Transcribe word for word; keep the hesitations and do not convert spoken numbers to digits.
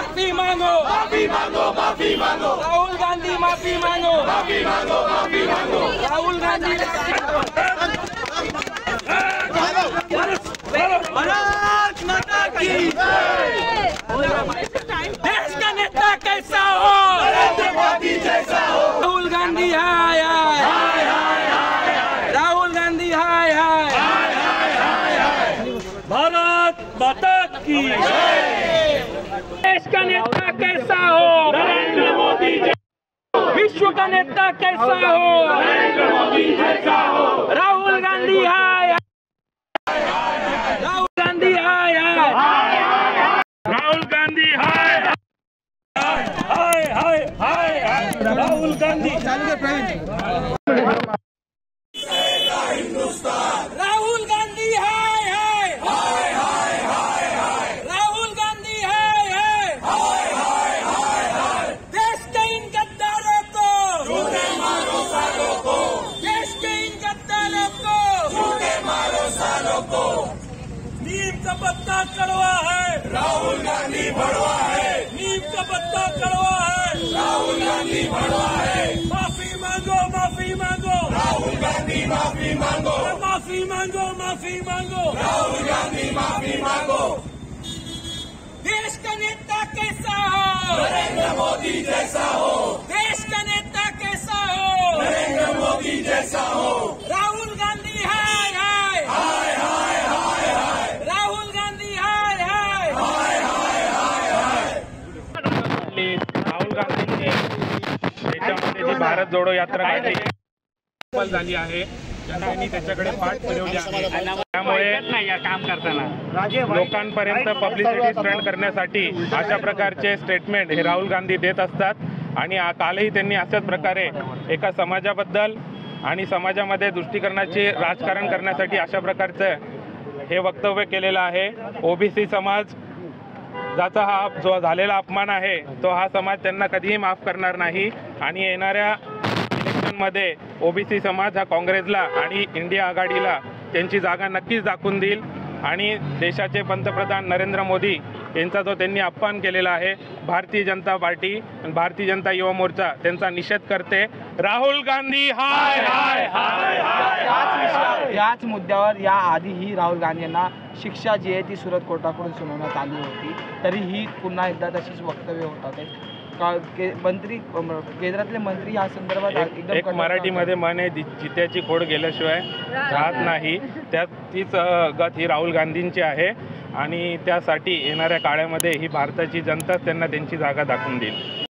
माफी मांगो, माफी मांगो, माफी मांगो, राहुल गांधी माफी मांगो, माफी मांगो, माफी मांगो, राहुल गांधी भारत माता की देश का नेता कैसा हो, नरेंद्र मोदी जैसा हो, राहुल गांधी हाय हाय हाय हाय हाय हाय, राहुल गांधी हाय हाय हाय हाय हाय हाय, भारत माता की देश का नेता कैसा हो, नरेंद्र मोदी विश्व का नेता कैसा हो, नरेंद्र मोदी जैसा हो, राहुल गांधी हाय राहुल गांधी हाय हाय राहुल गांधी हाय हाय हाय हाय हाय राहुल गांधी राहुल गांधी हाय हाय हाय हाय हाय हाय, राहुल गांधी हाय हाय हाय हाय हाय हाय, देश के इन गद्दारों को, झूठे मारो सालों को, देश के इन गद्दारों को, झूठे मारो सालों को, नीम का पत्ता कड़वा है, राहुल गांधी भड़वा है, नीम का पत्ता कड़वा है, राहुल गांधी भड़वा है, माफी मांगो माफी मांगो, राहुल गांधी माफी मांगो, माफी मांगो माफी मांगो, राहुल गांधी माफी मांगो, देश का नेता कैसा हो, नरेंद्र मोदी जैसा हो, देश का नेता कैसा हो, नरेंद्र मोदी जैसा हो, राहुल गांधी हाय हाय हाय हाय हाय हाय, राहुल गांधी हाय हाय हाय हाय हाय हाय, राहुल गांधींनी देशामध्ये जी भारत जोडो यात्रा काढली सफल झाली आहे. जनतेने त्याच्याकडे पाठ फिरवली आहे. त्यामुळे काम करताना लोकांपर्यंत पब्लिसिटी स्प्रेड करण्यासाठी अशा प्रकारचे स्टेटमेंट हे राहुल गांधी देत असतात. आणि कालही त्यांनी अशाच प्रकारे एका समाजाबद्दल आणि समाजामध्ये तुष्टीकरणाचे राजकारण करण्यासाठी अशा प्रकारचं हे वक्तव्य केलेलं आहे. ओबीसी समाज ज्याचा हा जो झालेला अपमान आहे तो हा समाज त्यांना कधीही माफ करणार नाही. आणि येणाऱ्या इलेक्शनमध्ये ओबीसी समाज हा काँग्रेसला आणि इंडिया आघाडीला त्यांची जागा नक्कीच दाखवून देईल. आणि देशाचे पंतप्रधान नरेंद्र मोदी यांचा जो त्यांनी अपमान केलेला आहे भारतीय जनता पार्टी आणि भारतीय जनता युवा मोर्चा त्यांचा निषेध करते. राहुल गांधी हाय हाय हाय हाय. याच मुद्द्यावर या आधीही राहुल गांधी यांना शिक्षा जी आहे ती सुरत कोर्टाकडून सुनावण्यात आली होती. तरीही पुन्हा एकदा तशीच वक्तव्य होतात. मंत्री केंद्रातले मंत्री या संदर्भात एकदम एक मराठीमध्ये म्हण आहे जित्याची खोड गेल्याशिवाय राहत नाही. त्यात तीच गत ही राहुल गांधींची आहे. आणि त्यासाठी येणाऱ्या काळामध्ये ही भारताची जनताच त्यांना त्यांची जागा दाखवून देईल.